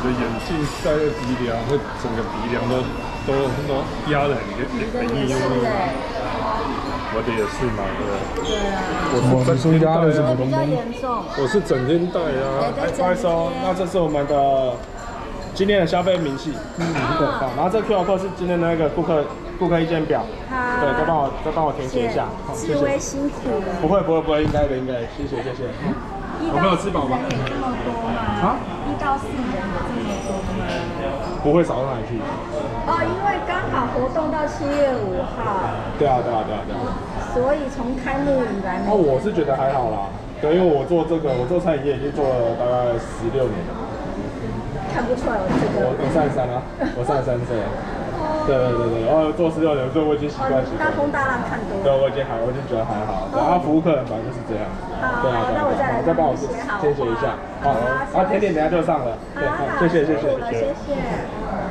的眼镜戴在鼻梁，会整个鼻梁都压得很硬。我的也是嘛，对啊。我是整天戴啊， 比较严重。 我是整天戴啊。 不好意思哦，那这是我们的今天的消费明细。对，好，然后这 QR code 是今天的那个顾客意见表。对，再帮我填写一下。 志威辛苦了。 不会，应该的，谢谢。我没有吃饱吗？ 人有这么多吗？啊？1到4人有这么多吗？ 不会少到哪里去。 哦，因为刚好活动到7月5号。 对啊。 所以从开幕以来。 哦，我是觉得还好啦。对，因为我做餐饮业已经做了大概16年了。 看不出来我这个。 我33啊，我33岁。对，做16年，所以我已经习惯。 大风大浪看多了。 对，我已经觉得还好。然后服务客人本来就是这样。 好，那我再帮我填写一下。好，然后甜点等下就上了。对，谢谢。